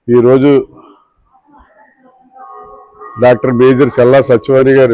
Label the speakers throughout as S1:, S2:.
S1: ఈరోజు doctor major చల్లా సత్యవాణి గారు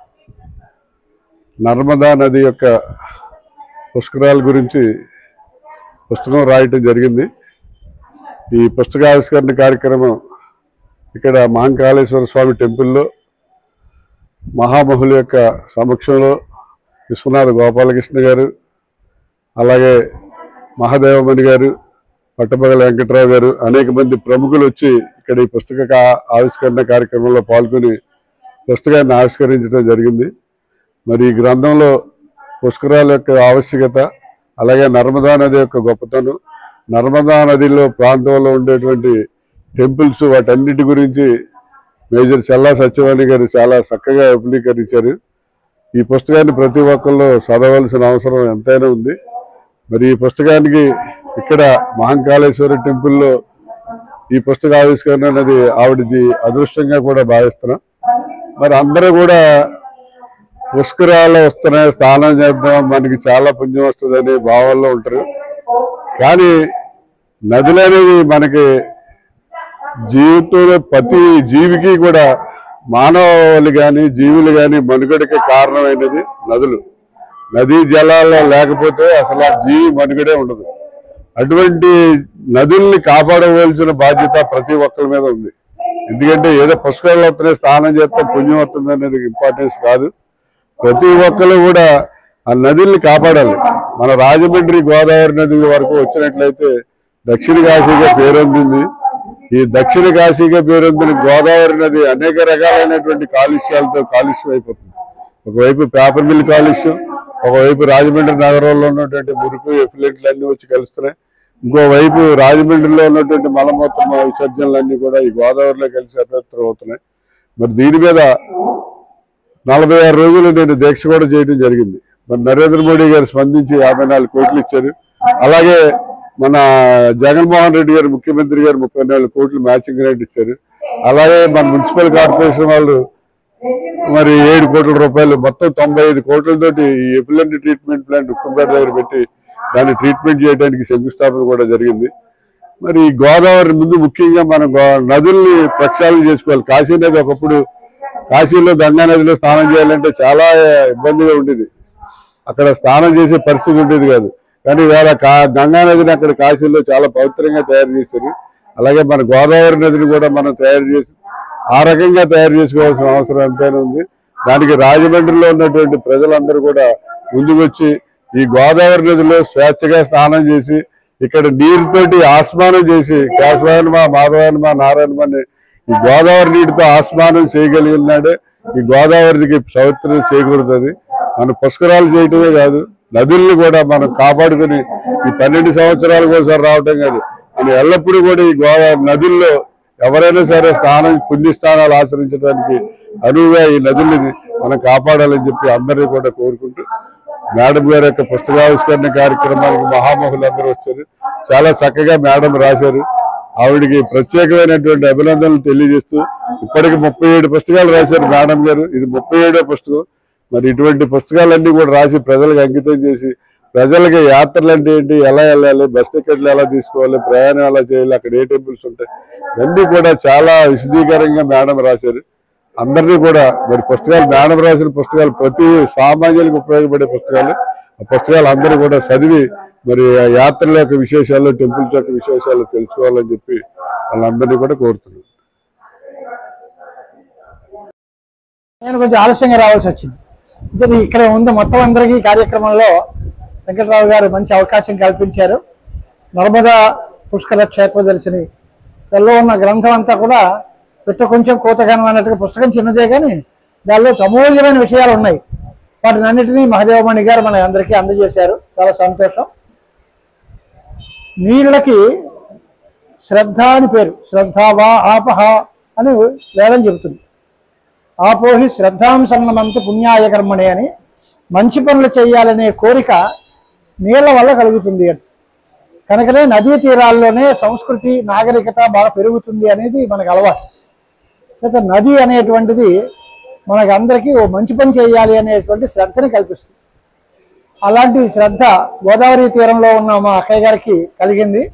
S1: నర్మదా నది యొక్క పుష్కరాల గురించి పుస్తకం రాయటం జరిగింది. ఈ పుస్తకావిష్కరణ కార్యక్రమం ఇక్కడ మహంకాళేశ్వర స్వామి టెంపుల్లో మహామహుల యొక్క సమక్షంలో విశ్వనాథ గోపాలకృష్ణ గారు, అలాగే మహాదేవమణి గారు, పట్టపగల వెంకట్రావు గారు, అనేక మంది ప్రముఖులు వచ్చి ఇక్కడ ఈ పుస్తక ఆవిష్కరణ కార్యక్రమంలో పాల్గొని పుస్తకాన్ని ఆవిష్కరించడం జరిగింది. మరి ఈ గ్రంథంలో పుష్కరాల యొక్క ఆవశ్యకత, అలాగే నర్మదా నది యొక్క గొప్పతనం, నర్మదా నదిలో ప్రాంతంలో ఉండేటువంటి టెంపుల్స్, వాటన్నిటి గురించి మేజర్ చల్లా సత్యవాణి గారు చాలా చక్కగా విపులీకరించారు. ఈ పుస్తకాన్ని ప్రతి ఒక్కళ్ళు చదవలసిన అవసరం ఎంతైనా ఉంది. మరి ఈ పుస్తకానికి ఇక్కడ మహంకాళేశ్వర టెంపుల్లో ఈ పుస్తక ఆవిష్కరణ అనేది ఆవిడది అదృష్టంగా కూడా భావిస్తున్నాం. మరి అందరూ కూడా పుష్కరాలు వస్తున్నాయి, స్నానం చేద్దాం, మనకి చాలా పుణ్యం వస్తుందనే భావాల్లో ఉంటారు. కానీ నదులు అనేవి మనకి జీవితంలో ప్రతి జీవికి కూడా, మానవాళి కానీ జీవులు కానీ మనుగడకి కారణమైనది నదులు. నదీ జలాల్లో లేకపోతే అసలు ఆ జీవి మనుగడే ఉండదు. అటువంటి నదుల్ని కాపాడవలసిన బాధ్యత ప్రతి ఒక్కరి మీద ఉంది. ఎందుకంటే ఏదో పుష్కరాలు వస్తున్నాయి, స్నానం చేస్తే పుణ్యం వస్తుంది అనేది ఇంపార్టెన్స్ కాదు. ప్రతి ఒక్కరు కూడా ఆ నదుల్ని కాపాడాలి. మన రాజమండ్రి గోదావరి నది వరకు వచ్చినట్లయితే దక్షిణ కాశీగా పేరొందింది. ఈ దక్షిణ కాశీగా పేరొందిన గోదావరి నది అనేక రకాలైనటువంటి కాలుష్యాలతో కాలుష్యం అయిపోతుంది. ఒకవైపు పేపర్ మిల్ కాలుష్యం, ఒకవైపు రాజమండ్రి నగరంలో ఉన్నటువంటి మురికి ఎఫ్లెంట్లు అన్నీ వచ్చి కలుస్తున్నాయి. ఇంకోవైపు రాజమండ్రిలో ఉన్నటువంటి మలమూత్ర విసర్జనలన్నీ కూడా ఈ గోదావరిలో కలిసి అపవిత్రం అవుతున్నాయి. మరి దీని మీద 46 రోజులు నేను దీక్ష కూడా చేయడం జరిగింది. మరి నరేంద్ర మోడీ గారు స్పందించి 54 కోట్లు ఇచ్చారు. అలాగే మన జగన్మోహన్ రెడ్డి గారు, ముఖ్యమంత్రి గారు 34 కోట్లు మ్యాచింగ్ గ్రాంట్ ఇచ్చారు. అలాగే మన మున్సిపల్ కార్పొరేషన్ వాళ్ళు మరి 7 కోట్ల రూపాయలు, మొత్తం 95 కోట్లతోటి ఈ ఎఫ్లెంట్ ట్రీట్మెంట్ ప్లాంట్ ఉక్కంపేట దగ్గర పెట్టి దాన్ని ట్రీట్మెంట్ చేయడానికి శంకుస్థాపన కూడా జరిగింది. మరి గోదావరి ముందు ముఖ్యంగా మనం నదుల్ని ప్రక్షాళన చేసుకోవాలి. కాశీ నది ఒకప్పుడు, కాశీలో గంగా నదిలో స్నానం చేయాలంటే చాలా ఇబ్బందిగా ఉండేది. అక్కడ స్నానం చేసే పరిస్థితి ఉండేది కాదు. కానీ వేళ గంగా నదిని అక్కడ కాశీలో చాలా పవిత్రంగా తయారు చేశారు. అలాగే మన గోదావరి నదిని కూడా మనం తయారు చేసి ఆ రకంగా తయారు చేసుకోవాల్సిన అవసరం ఎంతైనా ఉంది. దానికి రాజమండ్రిలో ఉన్నటువంటి ప్రజలందరూ కూడా ముందుకొచ్చి ఈ గోదావరి నదిలో స్వేచ్ఛగా స్నానం చేసి ఇక్కడ నీరుతోటి ఆస్మానం చేసి కేశవాయనమా, మాధవాయనమా, నారాయణమా అని ఈ గోదావరి నీటితో ఆస్మానం చేయగలిగినాడే ఈ గోదావరికి పవిత్రత చేకూరుతుంది. మనం పుష్కరాలు చేయటమే కాదు, నదుల్ని కూడా మనం కాపాడుకుని ఈ 12 సంవత్సరాలకు ఒకసారి రావటం కాదు, మనం ఎల్లప్పుడూ కూడా ఈ గోదావరి నదుల్లో ఎవరైనా సరే పుణ్యస్థానాలు ఆచరించడానికి అనువుగా ఈ నదుల్ని మనం కాపాడాలని చెప్పి అందరినీ కూడా కోరుకుంటూ, మేడం గారి యొక్క పుస్తకావిష్కరణ కార్యక్రమానికి మహామహులందరూ వచ్చారు. చాలా చక్కగా మేడం రాశారు. ఆవిడికి ప్రత్యేకమైనటువంటి అభినందనలు తెలియజేస్తూ, ఇప్పటికి 37 పుస్తకాలు రాశారు మేడం గారు. ఇది 37వ పుస్తకం. మరి ఇటువంటి పుస్తకాలన్నీ కూడా రాసి ప్రజలకు అంకితం చేసి, ప్రజలకి యాత్రలు అంటే ఏంటి, ఎలా వెళ్ళాలి, బస్ టికెట్లు ఎలా తీసుకోవాలి, ప్రయాణం ఎలా చేయాలి, అక్కడ ఏ టెంపుల్స్ ఉంటాయి, ఇవన్నీ కూడా చాలా విశదీకరంగా మేడం రాశారు. అందరినీ కూడా మరి పుస్తకాలు, మేడం రాసిన పుస్తకాలు ప్రతి సామాన్యులకు ఉపయోగపడే పుస్తకాలు. ఆ పుస్తకాలు అందరూ కూడా చదివి మరి యాత్రల యొక్క విశేషాలు, టెంపుల్స్ యొక్క విశేషాలు తెలుసుకోవాలని చెప్పి వాళ్ళందరినీ కూడా కోరుతున్నాను.
S2: నేను కొంచెం ఆలస్యంగా రావాల్సి వచ్చింది. ఇక్కడ ఉంది మొత్తం అందరికీ కార్యక్రమంలో వెంకట్రావు గారు మంచి అవకాశం కల్పించారు. నర్మదా పుష్కర క్షేత్రదర్శిని దానిలో ఉన్న గ్రంథం అంతా కూడా కొంచెం కోతగానం అన్నట్టుగా, పుస్తకం చిన్నదే కానీ దానిలో అమూల్యమైన విషయాలు ఉన్నాయి. వాటిని అన్నిటినీ మహాదేవమణి గారు మన అందరికీ అందజేశారు. చాలా సంతోషం. నీళ్ళకి శ్రద్ధ అని పేరు. శ్రద్ధావా ఆపహ అని వేదం చెబుతుంది. ఆపోహి శ్రద్ధాంసన్నమంత పుణ్యాయ కర్మణి అని, మంచి పనులు చేయాలనే కోరిక నీళ్ల వల్ల కలుగుతుంది అని. కనుకనే నదీ తీరాల్లోనే సంస్కృతి, నాగరికత బాగా పెరుగుతుంది అనేది మనకు అలవాటు. అయితే నది అనేటువంటిది మనకు అందరికీ ఓ మంచి పని చేయాలి అనేటువంటి శ్రద్ధని కల్పిస్తుంది. అలాంటి శ్రద్ధ గోదావరి తీరంలో ఉన్న మా అక్కయ్య గారికి కలిగింది.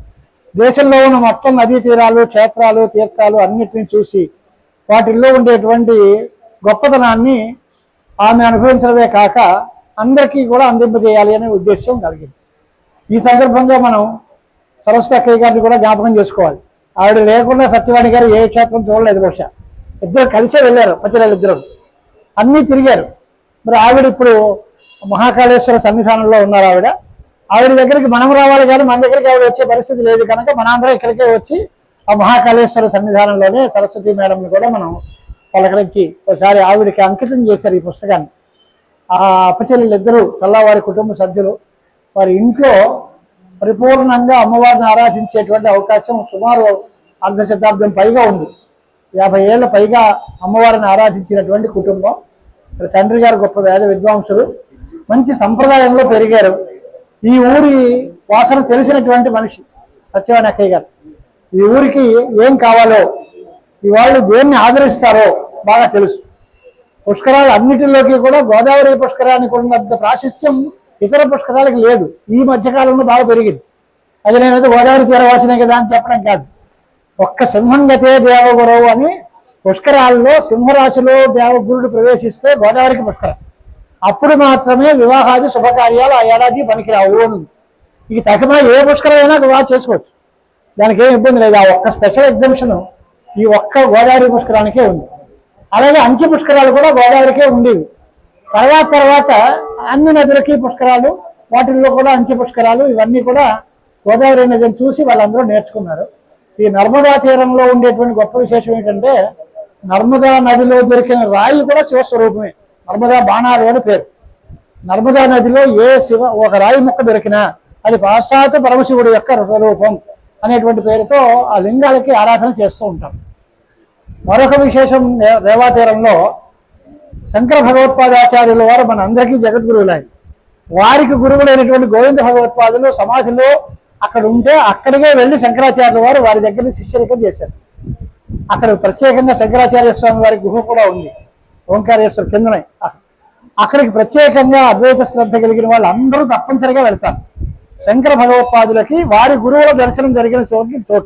S2: దేశంలో ఉన్న మొత్తం నదీ తీరాలు, క్షేత్రాలు, తీర్థాలు అన్నిటిని చూసి వాటిల్లో ఉండేటువంటి గొప్పతనాన్ని ఆమె అనుభవించడమే కాక అందరికీ కూడా అందింపజేయాలి అనే ఉద్దేశం కలిగింది. ఈ సందర్భంగా మనం సరస్వతి అక్కయ్య గారిని కూడా జ్ఞాపకం చేసుకోవాలి. ఆవిడ లేకుండా సత్యవాణి గారు ఏ క్షేత్రం చూడలేదు. బహుశా ఇద్దరు కలిసే వెళ్ళారు, పచ్చిరాళ్ళు ఇద్దరు అన్నీ తిరిగారు. మరి ఆవిడ ఇప్పుడు మహాకాళేశ్వర సన్నిధానంలో ఉన్నారు. ఆవిడ దగ్గరికి మనం రావాలి కానీ మన దగ్గరికి ఆవిడ వచ్చే పరిస్థితి లేదు కనుక మనందరం ఇక్కడికే వచ్చి ఆ మహాకాళేశ్వర సన్నిధానంలోనే సరస్వతి మేడంని కూడా మనం పలకరించి ఒకసారి ఆవిడకి అంకితం చేశారు ఈ పుస్తకాన్ని. ఆ అప్పచెల్లెలు ఇద్దరు చల్లవారి కుటుంబ సభ్యులు వారి ఇంట్లో పరిపూర్ణంగా అమ్మవారిని ఆరాధించేటువంటి అవకాశం సుమారు అర్ధ శతాబ్దం పైగా ఉంది. 50 ఏళ్ళ పైగా అమ్మవారిని ఆరాధించినటువంటి కుటుంబం. తండ్రి గారు గొప్ప వేద విద్వాంసులు, మంచి సంప్రదాయంలో పెరిగారు. ఈ ఊరి వాసన తెలిసినటువంటి మనిషి సత్యవాణి అక్కయ్య గారు. ఈ ఊరికి ఏం కావాలో, ఈ వాళ్ళు దేన్ని ఆదరిస్తారో బాగా తెలుసు. పుష్కరాలు అన్నిటిలోకి కూడా గోదావరి పుష్కరానికి ఉన్నంత ప్రాశస్త్యం ఇతర పుష్కరాలకు లేదు. ఈ మధ్యకాలంలో బాగా పెరిగింది. అది నేనైతే గోదావరి తీరవాసినే కదా అని చెప్పడం కాదు. ఒక్క సింహంగతే దేవగురవు అని పుష్కరాల్లో సింహరాశిలో దేవగురుడు ప్రవేశిస్తే గోదావరికి పుష్కరం. అప్పుడు మాత్రమే వివాహాది శుభకార్యాలు ఆ ఏడాది పనికిరావు అని. ఇక తగిన ఏ పుష్కరమైనా బాగా చేసుకోవచ్చు, దానికి ఏం ఇబ్బంది లేదు. ఆ ఒక్క స్పెషల్ ఎగ్జామ్షన్ ఈ ఒక్క గోదావరి పుష్కరానికే ఉంది. అలాగే అంచె పుష్కరాలు కూడా గోదావరికే ఉండేవి. తర్వాత అన్ని నదులకి పుష్కరాలు, వాటిల్లో కూడా అంచె పుష్కరాలు, ఇవన్నీ కూడా గోదావరి నదిని చూసి వాళ్ళందరూ నేర్చుకున్నారు. ఈ నర్మదా తీరంలో ఉండేటువంటి గొప్ప విశేషం ఏంటంటే నర్మదా నదిలో దొరికిన రాయి కూడా శివస్వరూపమే. నర్మదా బాణాలు అని పేరు. నర్మదా నదిలో ఒక రాయి ముక్క దొరికినా అది పాశ్చాత్య పరమశివుడి యొక్క స్వరూపం అనేటువంటి పేరుతో ఆ లింగాలకి ఆరాధన చేస్తూ ఉంటాం. మరొక విశేషం రేవా తీరంలో శంకర భగవత్పాదాచార్యుల వారు మన అందరికీ జగద్గురువులైన వారికి గురువులైనటువంటి గోవింద భగవత్పాదులు సమాధిలో అక్కడ ఉంటే అక్కడికే వెళ్ళి శంకరాచార్యుల వారు వారి దగ్గర శిష్యరికం చేశారు. అక్కడ ప్రత్యేకంగా శంకరాచార్య స్వామి వారి గుహ కూడా ఉంది ఓంకారేశ్వర కిందనే. అక్కడికి ప్రత్యేకంగా అద్వైత శ్రద్ధ కలిగిన వాళ్ళు అందరూ తప్పనిసరిగా వెళ్తారు. శంకర భగవత్పాదులకి వారి గురువుల దర్శనం జరిగిన చోటు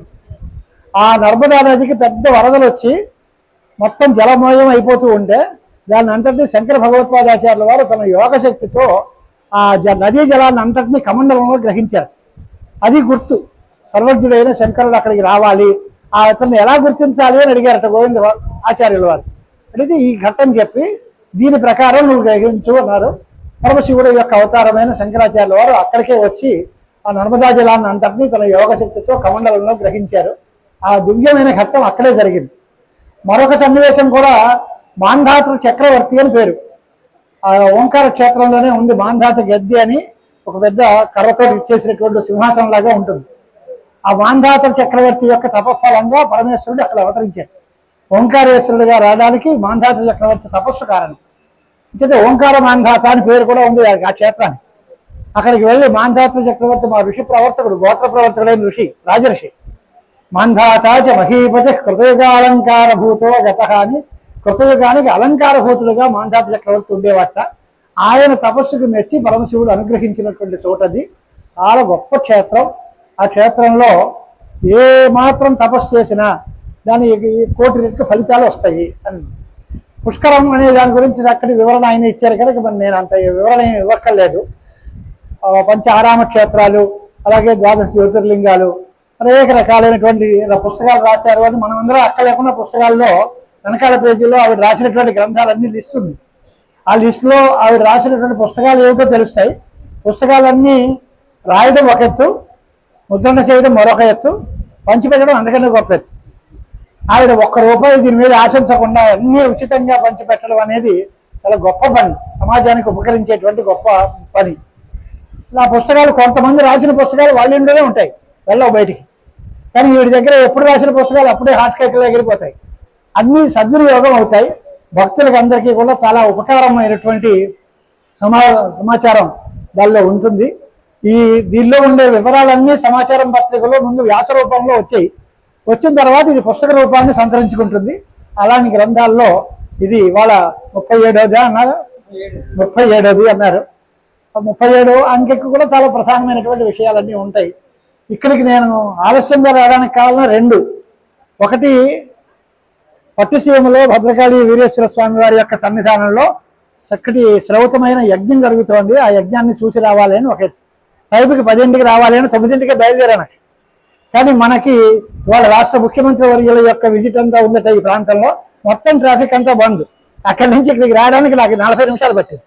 S2: ఆ నర్మదా నదికి పెద్ద వరదలు వచ్చి మొత్తం జలమయం అయిపోతూ ఉంటే దాన్ని అంతటినీ శంకర భగవత్పాదాచార్యుల వారు తన యోగ శక్తితో ఆ నదీ జలాన్ని అంతటినీ కమండలంలో గ్రహించారు. అది గుర్తు. సర్వజ్ఞుడైన శంకరుడు అక్కడికి రావాలి, ఆ అతన్ని ఎలా గుర్తించాలి అని అడిగారట గోవింద ఆచార్యుల వారు. అడిగితే ఈ ఘట్టం చెప్పి దీని ప్రకారం నువ్వు గ్రహించు అన్నారు. పరమశివుడు యొక్క అవతారమైన శంకరాచార్యుల వారు అక్కడికే వచ్చి ఆ నర్మదా జలాన్ని అంతటినీ తన యోగ శక్తితో కమండలంలో గ్రహించారు. ఆ దివ్యమైన ఘట్టం అక్కడే జరిగింది. మరొక సన్నివేశం కూడా మాంధాతృ చక్రవర్తి అని పేరు. ఆ ఓంకార క్షేత్రంలోనే ఉంది మాంధాత గద్దె అని ఒక పెద్ద కర్రతో ఇచ్చేసినటువంటి సింహాసనం లాగా ఉంటుంది. ఆ మాంధాత చక్రవర్తి యొక్క తపఫలంగా పరమేశ్వరుడు అక్కడ అవతరించాడు. ఓంకారేశ్వరుడిగా రావడానికి మాంధాత చక్రవర్తి తపస్సు కారణం. అంటే ఓంకార మాంధాత అని పేరు కూడా ఉంది ఆ క్షేత్రానికి. అక్కడికి వెళ్ళి మాంధాత చక్రవర్తి మా ఋషి ప్రవర్తకుడు, గోత్ర ప్రవర్తకుడైన ఋషి, రాజర్షి మాంధాతాచ మహీపతి కృతయుగాలంకార భూతో గత అని కృతయుగానికి అలంకారభూతుడుగా మాంధాత చక్రవర్తి ఉండేవాట. ఆయన తపస్సుకు మెచ్చి పరమశివుడు అనుగ్రహించినటువంటి చోటది. చాలా గొప్ప క్షేత్రం. ఆ క్షేత్రంలో ఏ మాత్రం తపస్సు చేసినా దానికి 1,000,000 రెట్లు ఫలితాలు వస్తాయి అని. పుష్కరం అనే దాని గురించి చక్కటి వివరణ ఆయన ఇచ్చారు కనుక నేను అంత వివరణ ఇవ్వక్కర్లేదు. పంచ ఆరామ క్షేత్రాలు, అలాగే 12 జ్యోతిర్లింగాలు, అనేక రకాలైనటువంటి పుస్తకాలు రాశారు. అని మనం అందరం అక్కడ లేకుండా పుస్తకాల్లో వెనకాల పేజీలో ఆవిడ రాసినటువంటి గ్రంథాలన్నీ లిస్ట్ ఉంది. ఆ లిస్టులో ఆవిడ రాసినటువంటి పుస్తకాలు ఏమిటో తెలుస్తాయి. పుస్తకాలన్నీ రాయడం ఒక ఎత్తు, ముద్రణ చేయడం మరొక ఎత్తు, పంచిపెట్టడం అందుకనే గొప్ప ఎత్తు. ఆవిడ ₹1 దీని మీద ఆశించకుండా అన్నీ ఉచితంగా పంచిపెట్టడం అనేది చాలా గొప్ప పని, సమాజానికి ఉపకరించేటువంటి గొప్ప పని. ఆ పుస్తకాలు కొంతమంది రాసిన పుస్తకాలు వాళ్ళ ఇంట్లోనే ఉంటాయి, వెళ్ళవు బయటికి. కానీ వీడి దగ్గర ఎప్పుడు రాసిన పుస్తకాలు అప్పుడే హాట్ కేకులు ఎగిరిపోతాయి. అన్నీ సద్వినియోగం అవుతాయి. భక్తులకు అందరికీ కూడా చాలా ఉపకారమైనటువంటి సమాచారం దానిలో ఉంటుంది. దీనిలో ఉండే వివరాలన్నీ సమాచారం పత్రికలో ముందు వ్యాస రూపంలో వచ్చాయి. వచ్చిన తర్వాత ఇది పుస్తక రూపాన్ని సంతరించుకుంటుంది. అలాంటి గ్రంథాల్లో ఇది ఇవాళ 37వ అన్నారు, 37వ అన్నారు. 37వ అంకెకు కూడా చాలా ప్రధానమైనటువంటి విషయాలన్నీ ఉంటాయి. ఇక్కడికి నేను ఆలస్యంగా రావడానికి కారణం రెండు. ఒకటి, పట్టిసీమలో భద్రకాళి వీరేశ్వర స్వామి వారి యొక్క సన్నిధానంలో చక్కటి శ్రౌతమైన యజ్ఞం జరుగుతోంది. ఆ యజ్ఞాన్ని చూసి రావాలి అని ఒక టైపుకి 10ంటికి రావాలి అని 9ంటికి బయలుదేరాను. కానీ మనకి వాళ్ళ రాష్ట్ర ముఖ్యమంత్రి వర్యుల యొక్క విజిట్ అంతా ఉందట ఈ ప్రాంతంలో. మొత్తం ట్రాఫిక్ అంతా బంద్. అక్కడి నుంచి ఇక్కడికి రావడానికి నాకు 40 నిమిషాలు పట్టింది.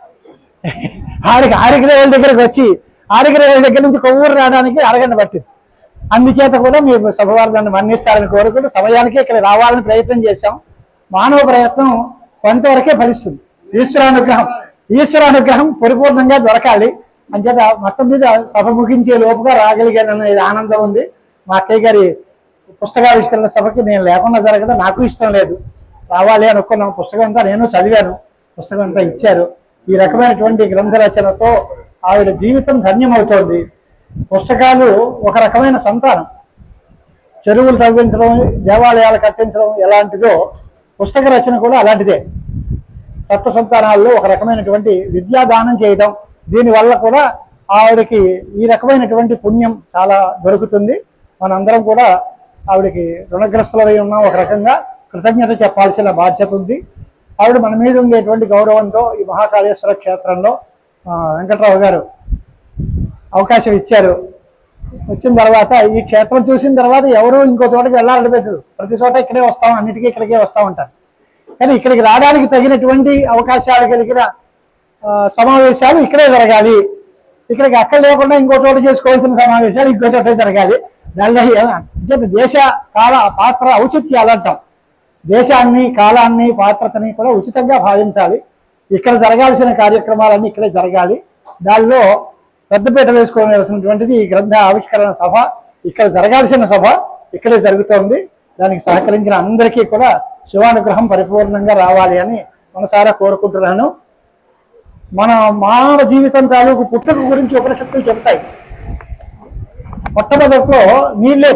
S2: ఆరిగిరేవుల దగ్గరకు వచ్చి ఆరిగిరేవుల దగ్గర నుంచి కొవ్వూరు రావడానికి అరగంట పట్టింది. అందుచేత కూడా మీరు సభవారు నన్ను మన్నిస్తారని కోరుకుంటూ సమయానికి ఇక్కడ రావాలని ప్రయత్నం చేశాం. మానవ ప్రయత్నం కొంతవరకే ఫలిస్తుంది. ఈశ్వరానుగ్రహం పరిపూర్ణంగా దొరకాలి. అంచేత మొత్తం మీద సభ ముగించే లోపుగా రాగలిగానన్న ఆనందం ఉంది. మా అక్కయ్య గారి పుస్తకావిష్కరణ సభకి నేను లేకుండా జరగడం నాకు ఇష్టం లేదు. రావాలి అనుకున్నాం. పుస్తకం అంతా నేను చదివాను. పుస్తకం అంతా ఇచ్చారు. ఈ రకమైనటువంటి గ్రంథ రచనతో ఆవిడ జీవితం ధన్యమవుతోంది. పుస్తకాలు ఒక రకమైన సంతానం. చెరువులు తవ్వించడం, దేవాలయాలు కట్టించడం ఎలాంటిదో పుస్తక రచన కూడా అలాంటిదే. సప్త సంతానాల్లో ఒక రకమైనటువంటి విద్యాదానం చేయడం, దీనివల్ల కూడా ఆవిడకి ఈ రకమైనటువంటి పుణ్యం చాలా దొరుకుతుంది. మనందరం కూడా ఆవిడకి రుణగ్రస్తులై ఉన్నాం. ఒక రకంగా కృతజ్ఞత చెప్పాల్సిన బాధ్యత ఉంది. ఆవిడ మన మీద ఉండేటువంటి గౌరవంతో ఈ మహాకాళేశ్వర క్షేత్రంలో వెంకట్రావు గారు అవకాశం ఇచ్చారు. వచ్చిన తర్వాత ఈ క్షేత్రం చూసిన తర్వాత ఎవరు ఇంకో చోటకి వెళ్ళాలనిపించదు. ప్రతి చోట ఇక్కడే వస్తాం, అన్నిటికీ ఇక్కడికే వస్తూ ఉంటారు. కానీ ఇక్కడికి రావడానికి తగినటువంటి అవకాశాలు కలిగిన సమావేశాలు ఇక్కడే జరగాలి. ఇక్కడికి అక్కడ లేకుండా ఇంకో చోట చేసుకోవాల్సిన సమావేశాలు ఇంకో చోట జరగాలి. దానిలో దేశ కాల పాత్ర ఔచిత్యాలు అంటాం. దేశాన్ని, కాలాన్ని, పాత్రతని కూడా ఉచితంగా భావించాలి. ఇక్కడ జరగాల్సిన కార్యక్రమాలన్నీ ఇక్కడే జరగాలి. దానిలో పెద్దపీట వేసుకోవాల్సినటువంటిది ఈ గ్రంథ ఆవిష్కరణ సభ. ఇక్కడ జరగాల్సిన సభ ఇక్కడే జరుగుతోంది. దానికి సహకరించిన అందరికీ కూడా శివానుగ్రహం పరిపూర్ణంగా రావాలి అని మనసారా కోరుకుంటున్నాను. మన మానవ జీవితం తాలూకు పుట్టుక గురించి ఉపనిషత్తులు చెబుతాయి. మొట్టమొదట్లో నీళ్ళేట.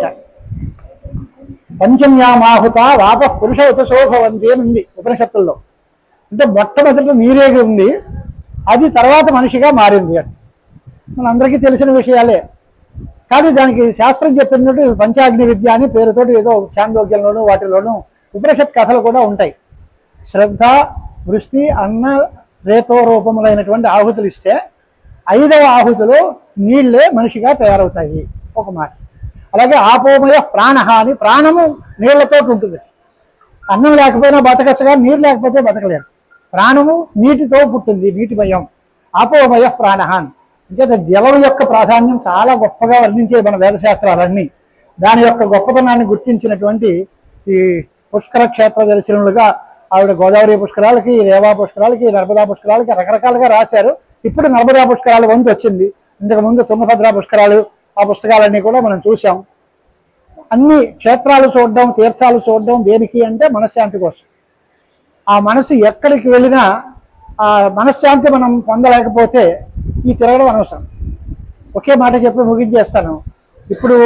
S2: పంచమ్యామాహుత వాప పురుష ఉతశోభవంతి అని ఉంది ఉపనిషత్తుల్లో. అంటే మొట్టమొదటి నీరేగి ఉంది, అది తర్వాత మనిషిగా మారింది అని మనందరికీ తెలిసిన విషయాలే. కానీ దానికి శాస్త్రం చెప్పినట్టు పంచాగ్ని విద్య అని పేరుతోటి ఏదో చాందోగ్యంలోనూ వాటిలోనూ ఉపనిషత్ కథలు కూడా ఉంటాయి. శ్రద్ధ, వృష్టి, అన్న, రేతో రూపములైనటువంటి ఆహుతులు ఇస్తే 5వ ఆహుతులు నీళ్లే మనిషిగా తయారవుతాయి ఒక మాట. అలాగే ఆపోమయ ప్రాణహ అని, ప్రాణము నీళ్లతో ఉంటుంది. అన్నం లేకపోయినా బతకచ్చుగా, నీరు లేకపోతే బతకలేరు. ప్రాణము నీటితో పుట్టింది, నీటిమయం. ఆపోమయ ప్రాణహ అని. అంటే జలం యొక్క ప్రాధాన్యం చాలా గొప్పగా వర్ణించే మన వేదశాస్త్రాలన్నీ. దాని యొక్క గొప్పతనాన్ని గుర్తించినటువంటి ఈ పుష్కర క్షేత్ర దర్శనలుగా ఆవిడ గోదావరి పుష్కరాలకి, రేవా పుష్కరాలకి, నర్మదా పుష్కరాలకి రకరకాలుగా రాశారు. ఇప్పుడు నర్మదా పుష్కరాల వంతు వచ్చింది. ఇంతకుముందు తుంగభద్ర పుష్కరాలు, ఆ పుస్తకాలన్నీ కూడా మనం చూసాం. అన్ని క్షేత్రాలు చూడడం, తీర్థాలు చూడడం దేనికి అంటే మనశ్శాంతి కోసం. ఆ మనసు ఎక్కడికి వెళ్ళినా ఆ మనశ్శాంతి మనం పొందలేకపోతే ఈ తిరగడం అనవసరం. ఒకే మాట చెప్పి ముగించేస్తాను. ఇప్పుడు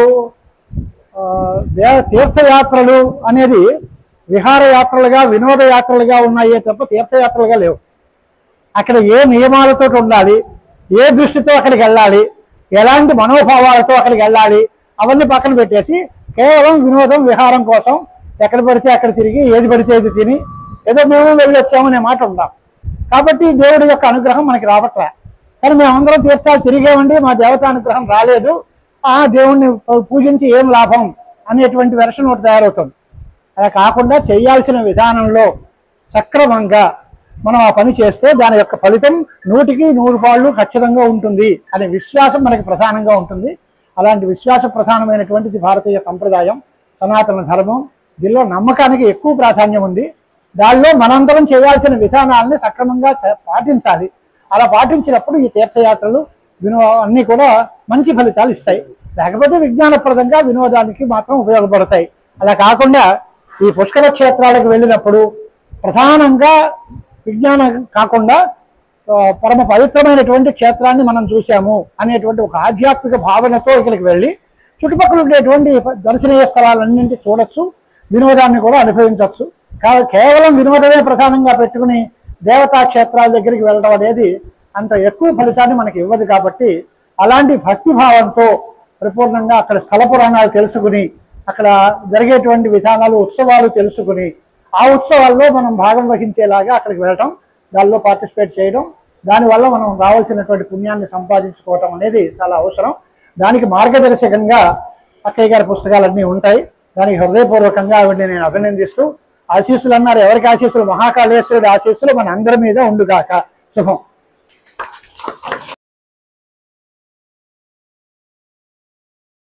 S2: తీర్థయాత్రలు అనేది విహారయాత్రలుగా, వినోదయాత్రలుగా ఉన్నాయే తప్ప తీర్థయాత్రలుగా లేవు. అక్కడ ఏ నియమాలతో ఉండాలి, ఏ దృష్టితో అక్కడికి వెళ్ళాలి, ఎలాంటి మనోభావాలతో అక్కడికి వెళ్ళాలి, అవన్నీ పక్కన పెట్టేసి కేవలం వినోదం, విహారం కోసం ఎక్కడ పడితే అక్కడ తిరిగి ఏది పడితే ఏది తిని ఏదో మేము వెళ్ళి వచ్చామనే మాట ఉండాలి. కాబట్టి దేవుడి యొక్క అనుగ్రహం మనకి రావట్లే. కానీ మేమందరం తీర్థాలు తిరిగామండి, మా దేవత అనుగ్రహం రాలేదు, ఆ దేవుణ్ణి పూజించి ఏం లాభం అనేటువంటి వెర్షన్ ఒకటి తయారవుతుంది. అలా కాకుండా చేయాల్సిన విధానంలో సక్రమంగా మనం ఆ పని చేస్తే దాని యొక్క ఫలితం 100కి 100 పాళ్ళు ఖచ్చితంగా ఉంటుంది అనే విశ్వాసం మనకి ప్రధానంగా ఉంటుంది. అలాంటి విశ్వాస ప్రధానమైనటువంటిది భారతీయ సంప్రదాయం, సనాతన ధర్మం. దీనిలో నమ్మకానికి ఎక్కువ ప్రాధాన్యం ఉంది. దానిలో మనందరం చేయాల్సిన విధానాలని సక్రమంగా పాటించాలి. అలా పాటించినప్పుడు ఈ తీర్థయాత్రలు అన్నీ కూడా మంచి ఫలితాలు ఇస్తాయి. లేకపోతే విజ్ఞానప్రదంగా వినోదానికి మాత్రం ఉపయోగపడతాయి. అలా కాకుండా ఈ పుష్కర క్షేత్రాలకు వెళ్ళినప్పుడు ప్రధానంగా విజ్ఞానం కాకుండా పరమ పవిత్రమైనటువంటి క్షేత్రాన్ని మనం చూసాము అనేటువంటి ఒక ఆధ్యాత్మిక భావనతో ఇక్కడికి వెళ్ళి చుట్టుపక్కల ఉండేటువంటి దర్శనీయ స్థలాలన్నింటి చూడొచ్చు, వినోదాన్ని కూడా అనుభవించవచ్చు. కేవలం వినోదమే ప్రధానంగా పెట్టుకుని దేవతా క్షేత్రాల దగ్గరికి వెళ్ళడం అనేది అంత ఎక్కువ ఫలితాన్ని మనకి ఇవ్వదు. కాబట్టి అలాంటి భక్తిభావంతో పరిపూర్ణంగా అక్కడ స్థల పురాణాలు తెలుసుకుని అక్కడ జరిగేటువంటి విధానాలు ఉత్సవాలు తెలుసుకుని ఆ ఉత్సవాల్లో మనం భాగం వహించేలాగా అక్కడికి వెళ్ళటం, దానిలో పార్టిసిపేట్ చేయడం, దానివల్ల మనం రావాల్సినటువంటి పుణ్యాన్ని సంపాదించుకోవటం అనేది చాలా అవసరం. దానికి మార్గదర్శకంగా అక్కయ్య గారి పుస్తకాలన్నీ ఉంటాయి. దానికి హృదయపూర్వకంగా ఆవిడని నేను అభినందిస్తూ, ఆశీస్సులు అన్నారు, ఎవరికి ఆశీస్సులు? మహాకాళేశ్వరుడి ఆశీస్సులు మన అందరి మీద ఉండుగాక. శుభం.